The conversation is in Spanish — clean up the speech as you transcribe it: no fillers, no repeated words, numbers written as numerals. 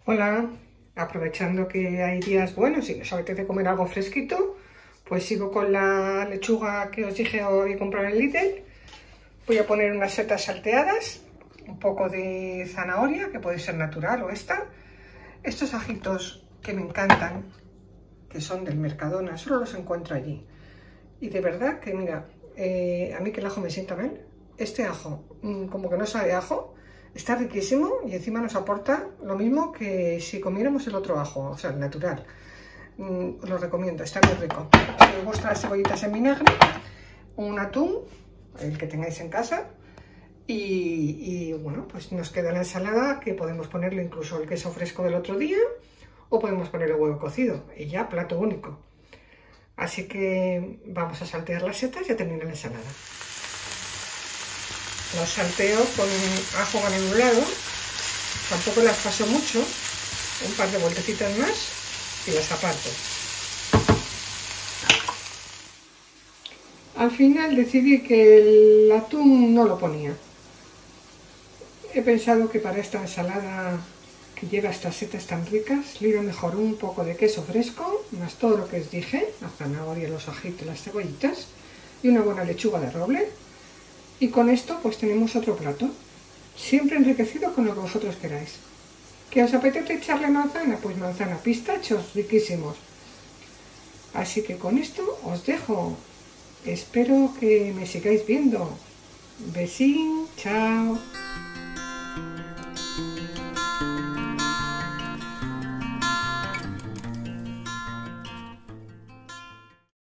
Hola, aprovechando que hay días buenos y nos apetece comer algo fresquito, pues sigo con la lechuga que os dije hoy comprar en Lidl. Voy a poner unas setas salteadas, un poco de zanahoria, que puede ser natural o esta. Estos ajitos que me encantan, que son del Mercadona, solo los encuentro allí. Y de verdad que mira, a mí que el ajo me sienta mal. Este ajo, como que no sabe a ajo, está riquísimo y encima nos aporta lo mismo que si comiéramos el otro ajo, o sea, el natural. Os lo recomiendo, está muy rico. Si os gustan las cebollitas en vinagre, un atún, el que tengáis en casa. Y bueno, pues nos queda la ensalada, que podemos ponerle incluso el queso fresco del otro día o podemos poner el huevo cocido y ya plato único. Así que vamos a saltear las setas y a terminar la ensalada. Las salteo con ajo granulado, tampoco las paso mucho, un par de vueltecitas más y las aparto. Al final decidí que el atún no lo ponía. He pensado que para esta ensalada que lleva estas setas tan ricas, le iba mejor un poco de queso fresco, más todo lo que os dije, la zanahoria, los ajitos, las cebollitas y una buena lechuga de roble. Y con esto pues tenemos otro plato, siempre enriquecido con lo que vosotros queráis. ¿Que os apetece echarle manzana? Pues manzana, pistachos riquísimos. Así que con esto os dejo. Espero que me sigáis viendo. Besín, chao.